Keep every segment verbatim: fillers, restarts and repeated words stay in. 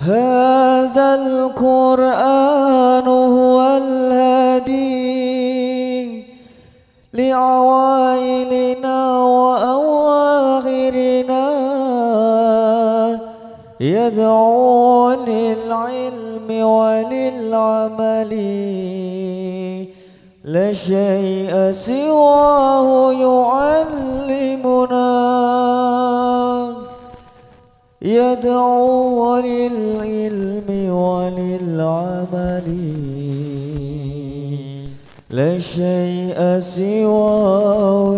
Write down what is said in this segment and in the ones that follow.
هذا القرآن هو الهادي لعوائلنا وأواخرنا يدعو للعلم وللعمل لا شيء سواه يعلمنا يدعو للعلم وللعمل لا شيء سواه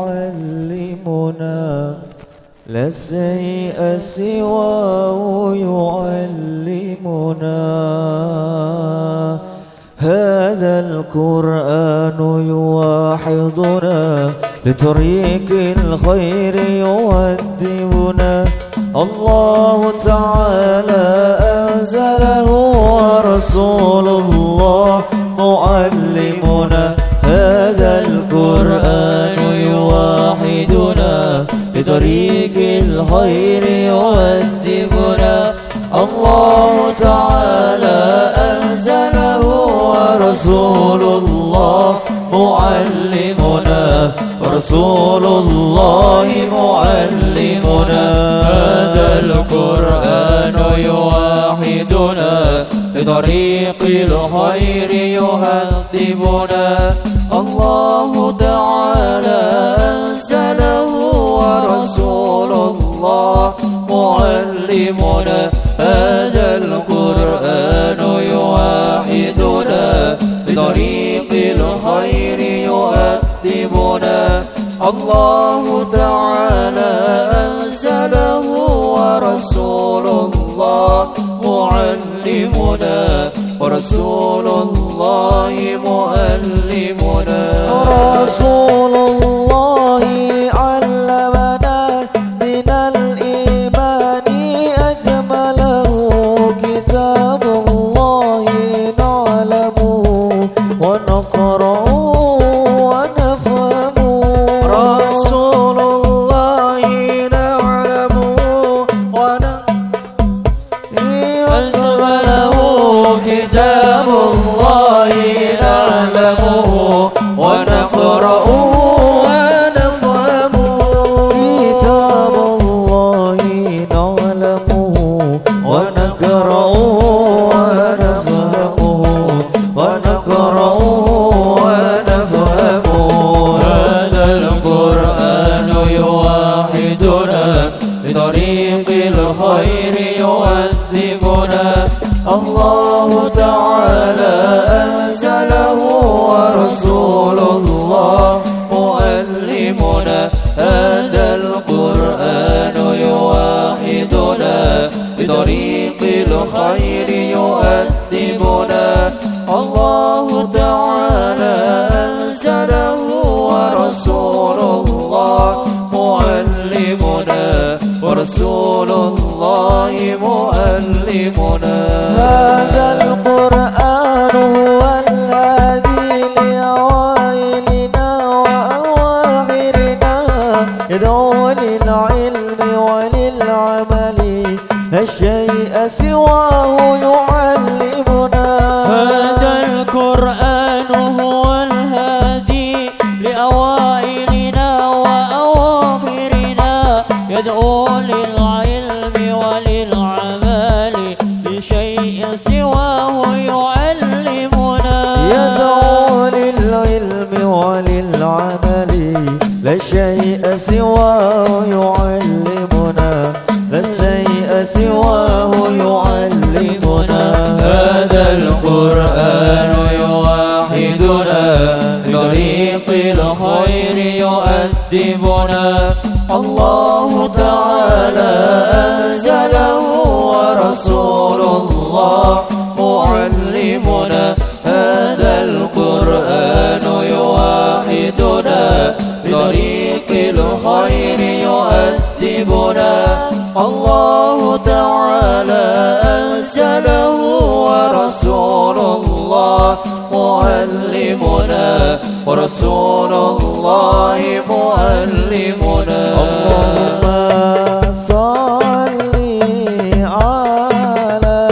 يعلمنا لا شيء سواه يعلمنا هذا القرآن يوحدنا لطريق الخير يؤدبنا الله تعالى أنزله ورسول الله معلمنا هذا القرآن يوحدنا لطريق الخير يؤدبنا الله تعالى أنزله ورسول الله معلمنا ورسول الله معلمنا هذا القرآن يوحدنا لطريق الخير يهذبنا الله تعالى أنزله ورسول الله معلمنا هذا القرآن يوحدنا بطريق الخير يؤدبنا الله تعالى أنزله ورسول الله معلمنا ورسول الله معلمنا رسول الله علمنا من الإيمان أجمله كتاب الله نعلمه ونقرأه ونفهمه رسول الله نعلمه أجمله كتاب الله نعلمه ونقرأه ونفهمه كتاب الله نعلمه ونقرأه ونفهمه ونقرأه ونفهمه هذا القرآن يوحدنا بطريق الخير يؤدبنا الله تعالى أنزله ورسول الله معلمنا هذا القرآن يوحدنا بطريق الخير يؤدبنا الله تعالى أنزله ورسول الله معلمنا ورسول الله معلمنا هذا القرآن هو الهادي لعوائلنا وأواخرنا يدعو للعلم وللعمل لا شيء سواه يعلمنا هذا القرآن هو الهادي لأوائلنا وأواخرنا يدعو للعلم وللعمل لشيء سواه يعلمنا يدعو للعلم وللعمل لا شيء سواه يعلمنا لا شيء سواه يعلمنا هذا القرآن يوحدنا بطريق الخير يؤدبنا الله تعالى أنزله ورسول الله معلمنا هذا القرآن يوحدنا بطريق الخير يؤدبنا الله تعالى أنزله ورسول الله معلمنا ورسول الله معلمنا اللهم صل على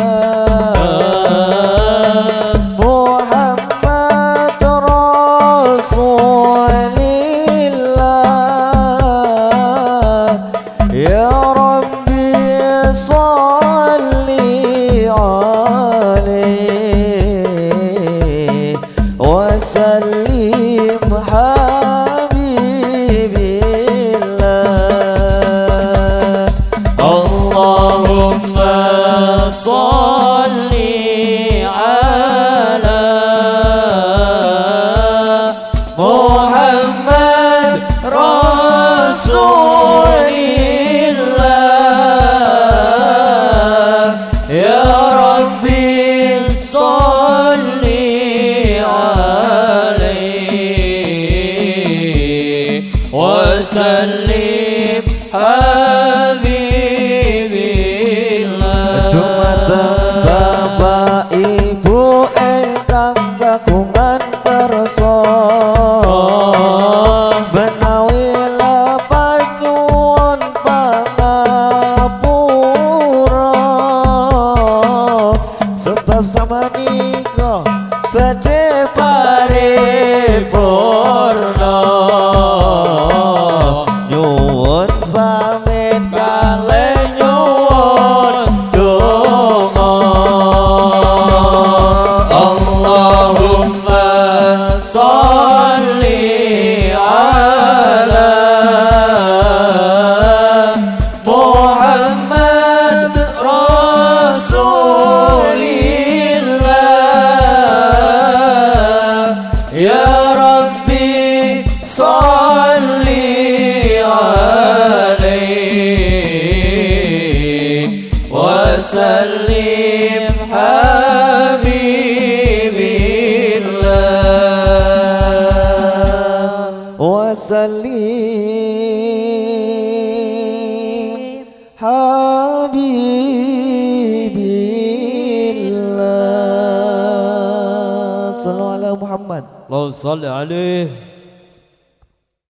صل على محمد رسول الله يا ربي صل عليه وسلم حبيبي Bapak Ibu ingkang kagungan kersa menawi lepas nyuwun pangapura sebab samanika badhe paripurna nyuwun pamit kalih nyuwun donga Allahumma sholli ala Muhammad Rasulillah ya Rabbi sholli alaihi wa sallim habibillah wasallim habibillah sallallahu ala Muhammad Allahumma sholli alaihi